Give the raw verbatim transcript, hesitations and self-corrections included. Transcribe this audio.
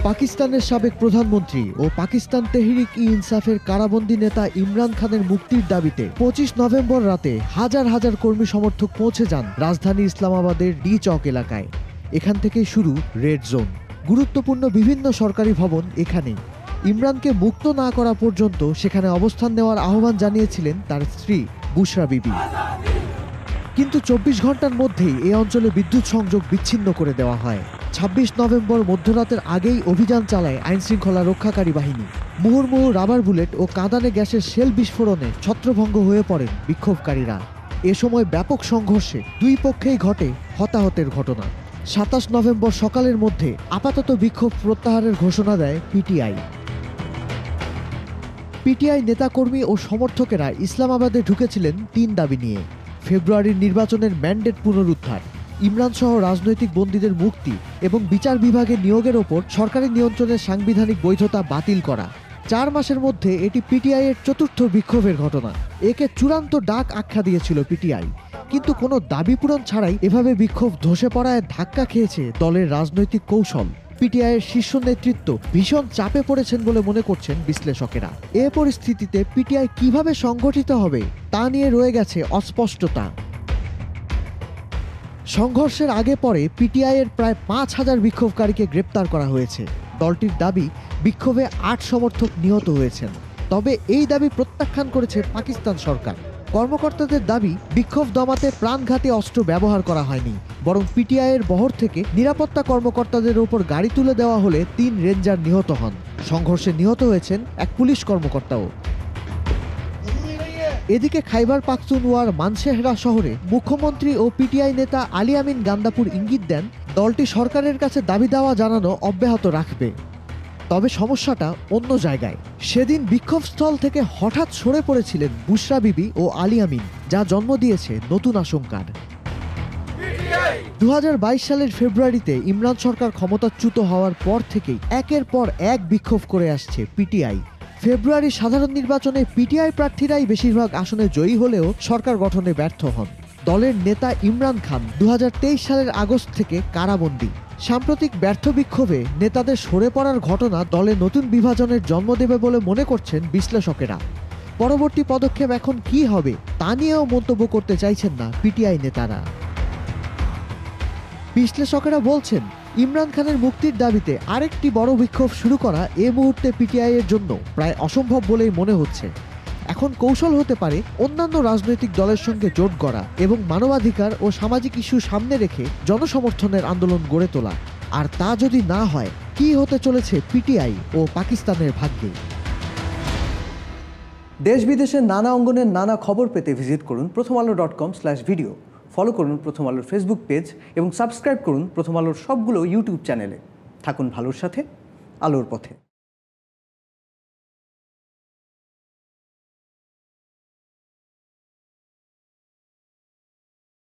পাকিস্তানের সাবেক প্রধানমন্ত্রী ও পাকিস্তান তেহরিক ই ইনসাফের কারাবন্দী নেতা ইমরান খানের মুক্তির দাবিতে পঁচিশ নভেম্বর রাতে হাজার হাজার কর্মী সমর্থক পৌঁছে যান রাজধানী ইসলামাবাদের ডি চক এলাকায়। এখান থেকেই শুরু রেড জোন। গুরুত্বপূর্ণ বিভিন্ন সরকারি ভবন এখানেই। ইমরানকে মুক্ত না করা পর্যন্ত সেখানে অবস্থান নেওয়ার আহ্বান জানিয়েছিলেন তার স্ত্রী বুশরা বিবি। কিন্তু চব্বিশ ঘন্টার মধ্যেই এই অঞ্চলে বিদ্যুৎ সংযোগ বিচ্ছিন্ন করে দেওয়া হয়। ছাব্বিশ নভেম্বর মধ্যরাতের আগেই অভিযান চালায় আইনশৃঙ্খলা রক্ষাকারী বাহিনী। মুহুর্মুহু রাবার বুলেট ও কাঁদানে গ্যাসের শেল বিস্ফোরণে ছত্রভঙ্গ হয়ে পড়েন বিক্ষোভকারীরা। এ সময় ব্যাপক সংঘর্ষে দুই পক্ষেই ঘটে হতাহতের ঘটনা। সাতাশ নভেম্বর সকালের মধ্যে আপাতত বিক্ষোভ প্রত্যাহারের ঘোষণা দেয় পিটিআই। পিটিআই নেতাকর্মী ও সমর্থকেরা ইসলামাবাদে ঢুকেছিলেন তিন দাবি নিয়ে: ফেব্রুয়ারির নির্বাচনের ম্যান্ডেট পুনরুদ্ধার, ইমরান সহ রাজনৈতিক বন্দীদের মুক্তি এবং বিচার বিভাগের নিয়োগের ওপর সরকারি নিয়ন্ত্রণের সাংবিধানিক বৈধতা বাতিল করা। চার মাসের মধ্যে এটি পিটিআই এর চতুর্থ বিক্ষোভের ঘটনা। একে চূড়ান্ত ডাক আখ্যা দিয়েছিল পিটিআই। কিন্তু কোনো দাবি পূরণ ছাড়াই এভাবে বিক্ষোভ ধসে পড়ায় ধাক্কা খেয়েছে দলের রাজনৈতিক কৌশল। পিটিআইয়ের শীর্ষ নেতৃত্ব ভীষণ চাপে পড়েছেন বলে মনে করছেন বিশ্লেষকেরা। এ পরিস্থিতিতে পিটিআই কিভাবে সংগঠিত হবে তা নিয়ে রয়ে গেছে অস্পষ্টতা। সংঘর্ষের আগে পরে পিটিআইয়ের প্রায় পাঁচ হাজার বিক্ষোভকারীকে গ্রেপ্তার করা হয়েছে। দলটির দাবি, বিক্ষোভে আট সমর্থক নিহত হয়েছেন। তবে এই দাবি প্রত্যাখ্যান করেছে পাকিস্তান সরকার। কর্মকর্তাদের দাবি, বিক্ষোভ দমাতে প্রাণঘাতী অস্ত্র ব্যবহার করা হয়নি, বরং পিটিআইয়ের বহর থেকে নিরাপত্তা কর্মকর্তাদের উপর গাড়ি তুলে দেওয়া হলে তিন রেঞ্জার নিহত হন। সংঘর্ষে নিহত হয়েছেন এক পুলিশ কর্মকর্তাও। এদিকে খাইবার পাখতুনওয়ার মানসেহরা শহরে মুখ্যমন্ত্রী ও পিটিআই নেতা আলী আমিন গান্দাপুর ইঙ্গিত দেন, দলটি সরকারের কাছে দাবি দাওয়া জানানো অব্যাহত রাখবে। তবে সমস্যাটা অন্য জায়গায়। সেদিন বিক্ষোভস্থল থেকে হঠাৎ সরে পড়েছিলেন বুশরা বিবি ও আলী আমিন, যা জন্ম দিয়েছে নতুন আশঙ্কার। দু হাজার বাইশ সালের ফেব্রুয়ারিতে ইমরান সরকার ক্ষমতাচ্যুত হওয়ার পর থেকেই একের পর এক বিক্ষোভ করে আসছে পিটিআই। ফেব্রুয়ারির সাধারণ নির্বাচনে পিটিআই প্রার্থীরাই বেশিরভাগ আসনে জয়ী হলেও সরকার গঠনে ব্যর্থ হন। দলের নেতা ইমরান খান দু হাজার তেইশ সালের আগস্ট থেকে কারাবন্দী। সাম্প্রতিক ব্যর্থ বিক্ষোভে নেতাদের সরে পড়ার ঘটনা দলে নতুন বিভাজনের জন্ম দেবে বলে মনে করছেন বিশ্লেষকেরা। পরবর্তী পদক্ষেপ এখন কি হবে তা নিয়েও মন্তব্য করতে চাইছেন না পিটিআই নেতারা। বিশ্লেষকেরা বলছেন, ইমরান খানের মুক্তির দাবিতে আরেকটি বড় বিক্ষোভ শুরু করা এ মুহূর্তে পিটিআই এর জন্য প্রায় অসম্ভব বলেই মনে হচ্ছে। এখন কৌশল হতে পারে অন্যান্য রাজনৈতিক দলের সঙ্গে জোট গড়া এবং মানবাধিকার ও সামাজিক ইস্যু সামনে রেখে জনসমর্থনের আন্দোলন গড়ে তোলা। আর তা যদি না হয়, কি হতে চলেছে পিটিআই ও পাকিস্তানের ভাগ্যে? দেশ বিদেশের নানা অঙ্গনের নানা খবর পেতে ভিজিট করুন Prothom Alo dot com slash video. Follow করুন প্রথম আলোর ফেসবুক পেজ এবং সাবস্ক্রাইব করুন প্রথম আলোর সবগুলো ইউটিউব চ্যানেলে। থাকুন ভালোর সাথে, আলোর পথে।